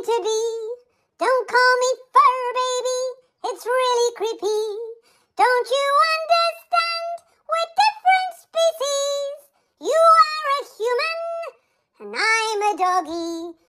to be. Don't call me fur baby, it's really creepy. Don't you understand? We're different species. You are a human, and I'm a doggy.